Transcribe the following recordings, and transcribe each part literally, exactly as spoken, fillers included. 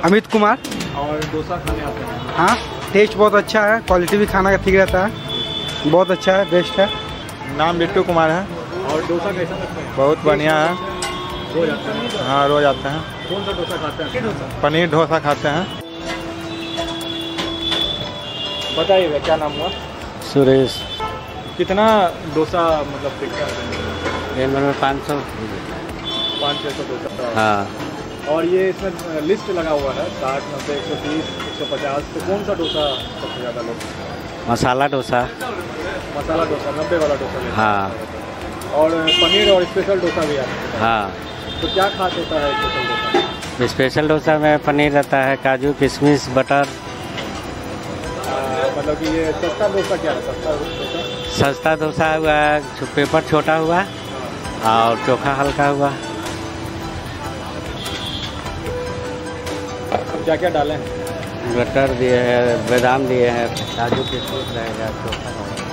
अमित कुमार। और डोसा खाने आते हैं? हाँ, टेस्ट बहुत अच्छा है, क्वालिटी भी खाना का ठीक रहता है, बहुत अच्छा है, बेस्ट है। नाम बिट्टू कुमार है। और डोसा कैसा लगता है? बहुत बढ़िया है। रोज आते हैं? हाँ, रोज आते हैं। कौन सा डोसा खाते हैं? डोसा पनीर डोसा खाते हैं। बताइएगा, क्या नाम हुआ? सुरेश। कितना डोसा मतलब बिकता है? में पाँच सौ पाँच छः सौ डोसा। हाँ। और ये इसमें लिस्ट लगा हुआ है साठ नब्बे एक सौ तीस एक सौ पचास, तो कौन सा डोसा सबसे ज़्यादा लोग? मसाला डोसा। मसाला डोसा नब्बे वाला डोसा। हाँ। और पनीर और स्पेशल डोसा भी आता है? हाँ। तो क्या खास होता है स्पेशल डोसा? स्पेशल डोसा में पनीर रहता है, काजू किशमिश बटर। मतलब कि ये सस्ता डोसा क्या है? सस्ता डोसा सस्ता डोसा हुआ, पेपर छोटा हुआ और चोखा हल्का हुआ। क्या क्या डाले हैं? बटर दिए हैं, बादाम दिए हैं, काजू किशमिश रहेगा, चोखा होगा।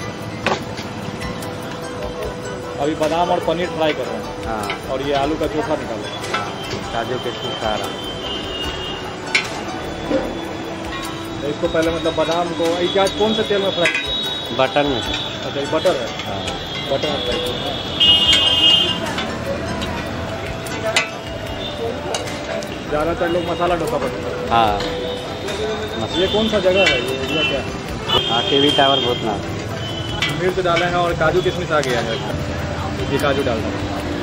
अभी बादाम और पनीर फ्राई कर रहे हैं। हाँ। और ये आलू का चोखा निकाले। हाँ, काजू किशमिश खा रहा हूँ। तो इसको पहले मतलब बादाम को ये क्या कौन से तेल में फ्राई किया? बटर में। अच्छा, ये बटर है? हाँ। बटर में फ्राई किया। ज़्यादातर लोग मसाला डोसा पसंद करते हैं। हाँ। ये कौन सा जगह है? ये एरिया क्या है? हाँ, टीवी टावर भूतनाथ। मिर्च डाले हैं और काजू किशमिश आ गया है। ये काजू डाल दें।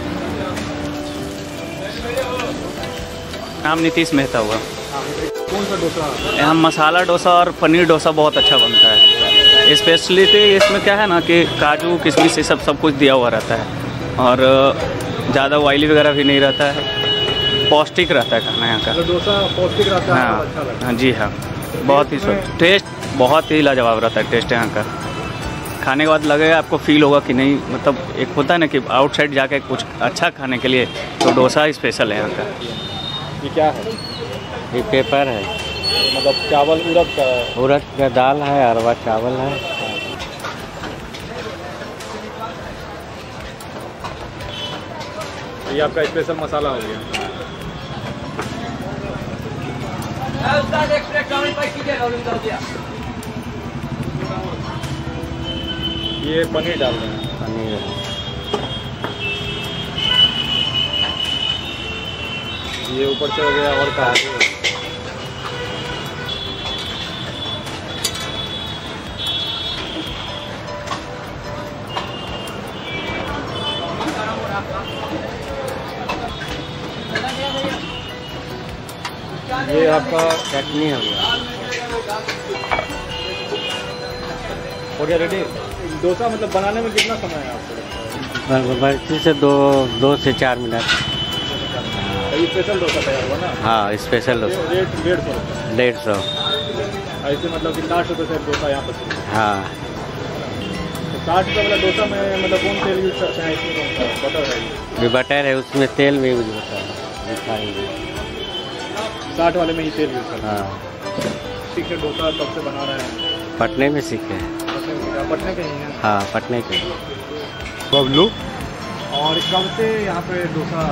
नाम नीतीश मेहता हुआ। कौन सा डोसा? यहाँ मसाला डोसा और पनीर डोसा बहुत अच्छा बनता है। स्पेशलिटी इसमें क्या है ना कि काजू किशमिश ये सब सब कुछ दिया हुआ रहता है और ज़्यादा ऑयली वगैरह भी नहीं रहता है, पौष्टिक रहता है खाना यहाँ का। तो डोसा पौष्टिक रहता है। हाँ, अच्छा लगता है। हाँ जी हाँ, बहुत ही टेस्ट बहुत ही लाजवाब रहता है टेस्ट यहाँ का। खाने के बाद लगेगा आपको फील होगा कि नहीं, मतलब एक होता है ना कि आउटसाइड जाके कुछ अच्छा खाने के लिए, तो डोसा स्पेशल है यहाँ का। ये क्या है? ये पेपर है, मतलब चावल उड़द का? उड़द का दाल है, अरवा चावल है। ये आपका स्पेशल मसाला हो गया। ये पनीर डाल रहे हैं। पनीर ये ऊपर से हो गया और काजू। ये आपका चटनी हो गया। हो गया रेडी। डोसा मतलब बनाने में कितना समय है आपको? बर्ती से दो दो से चार मिनट। ये स्पेशल डोसा तैयार हुआ ना? हाँ, स्पेशल डोसा। रेट डेढ़ सौ डेढ़ सौ ऐसे मतलब कि साठ रुपये से डोसा यहाँ पर। हाँ। तो साठ रुपये वाला डोसा में मतलब कौन तेल यूज करते हैं? इसमें कौन सा बटर है? ये बटर है, उसमें तेल में यूज होता है, रिफाइंड। साठ वाले में ही तेल यूज करते हैं। हाँ। ठीक है, डोसा कब से बना रहे हैं? पटने में सीखे हैं। पटने के ही हैं? हाँ, पटने के। बबलू। और कब से यहाँ पे डोसा?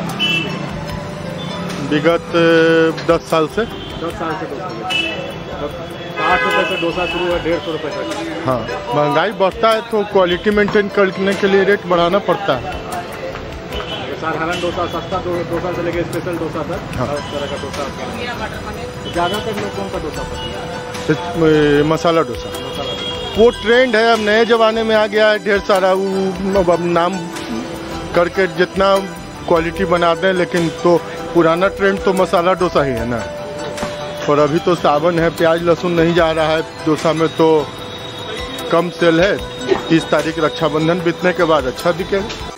विगत दस साल से। दस साल से डोसा साठ रुपये से डोसा शुरू है, डेढ़ सौ रुपये तक। हाँ, महंगाई बढ़ता है तो क्वालिटी मेंटेन करने के लिए रेट बढ़ाना पड़ता है। साधारण डोसा, सस्ता डोसा से लेके स्पेशल डोसा तक हाँ। हर तरह का डोसा आपके। ज़्यादातर लोग कौन सा डोसा पसंद है? मसाला डोसा। मसाला डोसा वो ट्रेंड है, अब नए ज़माने में आ गया है ढेर सारा। वो अब नाम करके जितना क्वालिटी बना दें, लेकिन तो पुराना ट्रेंड तो मसाला डोसा ही है ना। और अभी तो सावन है, प्याज लहसुन नहीं जा रहा है डोसा में, तो कम सेल है। तीस तारीख रक्षाबंधन बीतने के बाद अच्छा बिकेगा।